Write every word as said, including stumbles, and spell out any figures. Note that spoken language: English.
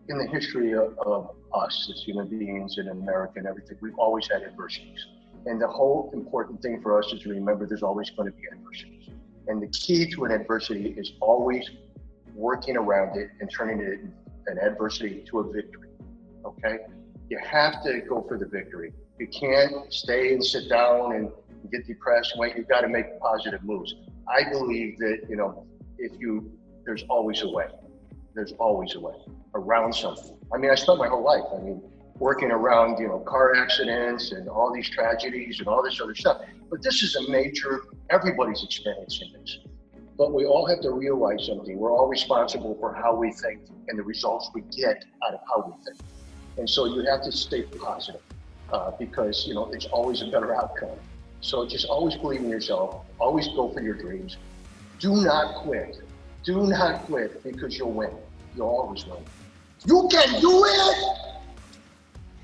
in the history of, of us as human beings in America and everything, we've always had adversities. And the whole important thing for us is to remember there's always going to be adversities. And the key to an adversity is always working around it and turning it an adversity to a victory. Okay? You have to go for the victory. You can't stay and sit down and get depressed. Wait, you've got to make positive moves. I believe that, you know, if you, there's always a way. There's always a way around something. I mean, I spent my whole life, I mean, working around, you know, car accidents and all these tragedies and all this other stuff. But this is a major, everybody's experiencing this. But we all have to realize something. We're all responsible for how we think and the results we get out of how we think. And so you have to stay positive uh, because, you know, it's always a better outcome. So just always believe in yourself. Always go for your dreams. Do not quit. Do not quit because you'll win. You'll always win. You can do it!